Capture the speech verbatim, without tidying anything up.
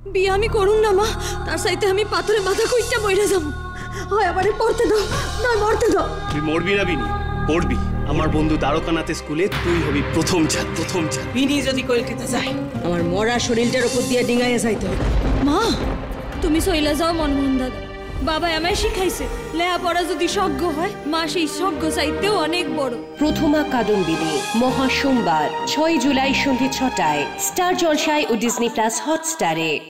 বিয়ে আমি করুম না মা, তার সাইতে আমি পাথরে মাথা কইটা মইরা যাব। হয় আমারে পড়তে দাও, না মরতে দাও। তুই মরবি না বিনি, পড়বি। আমার বন্ধু দ্বারকানাথ স্কুলে তুই হবি প্রথম ছাত্র, প্রথম ছাত্র। বিনি যদি কলকাতা যায়, আমার মরা শরীরটার উপর দিয়ে ডিঙাইয়া যাইতে হবে। মা তুমি সইলা যাও মনমোহন দাদা, বাবা আমায় শিখাইছে লেখাপড়া যদি সজ্ঞ হয় মা সেই সজ্ঞ চাইতেও অনেক বড়। প্রথমা কাদম্বিনী মহা সোমবার ছয় জুলাই সন্ধ্যে ছটায় স্টার জলসায় ও ডিজনি প্লাস হটস্টারে।